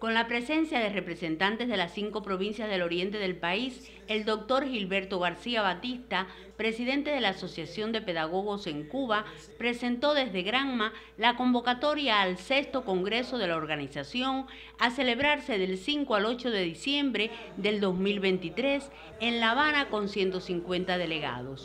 Con la presencia de representantes de las 5 provincias del oriente del país, el doctor Gilberto García Batista, presidente de la Asociación de Pedagogos en Cuba, presentó desde Granma la convocatoria al 6º Congreso de la organización a celebrarse del 5 al 8 de diciembre del 2023 en La Habana con 150 delegados.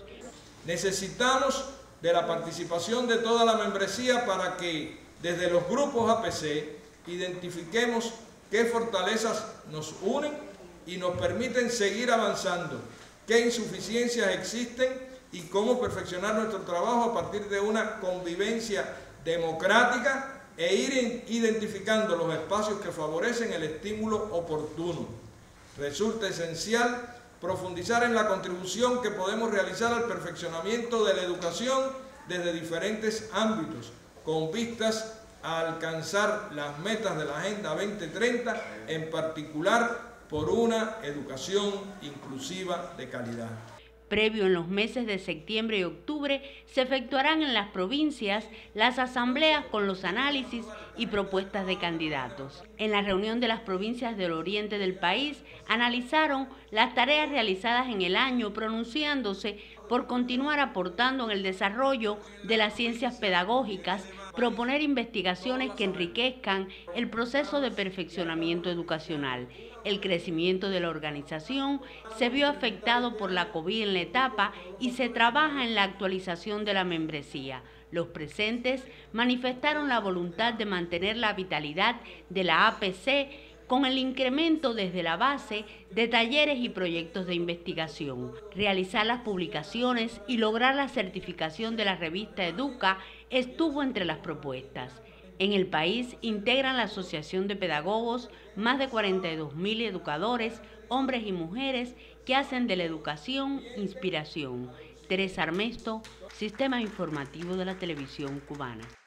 Necesitamos de la participación de toda la membresía para que desde los grupos APC identifiquemos qué fortalezas nos unen y nos permiten seguir avanzando, qué insuficiencias existen y cómo perfeccionar nuestro trabajo a partir de una convivencia democrática e ir identificando los espacios que favorecen el estímulo oportuno. Resulta esencial profundizar en la contribución que podemos realizar al perfeccionamiento de la educación desde diferentes ámbitos, con vistas a alcanzar las metas de la Agenda 2030, en particular por una educación inclusiva de calidad. Previo en los meses de septiembre y octubre, se efectuarán en las provincias las asambleas con los análisis y propuestas de candidatos. En la reunión de las provincias del oriente del país, analizaron las tareas realizadas en el año, pronunciándose por continuar aportando en el desarrollo de las ciencias pedagógicas, proponer investigaciones que enriquezcan el proceso de perfeccionamiento educacional. El crecimiento de la organización se vio afectado por la COVID en la etapa y se trabaja en la actualización de la membresía. Los presentes manifestaron la voluntad de mantener la vitalidad de la APC con el incremento desde la base de talleres y proyectos de investigación. Realizar las publicaciones y lograr la certificación de la revista Educa estuvo entre las propuestas. En el país integran la Asociación de Pedagogos más de 42.000 educadores, hombres y mujeres, que hacen de la educación inspiración. Teresa Armesto, Sistema Informativo de la Televisión Cubana.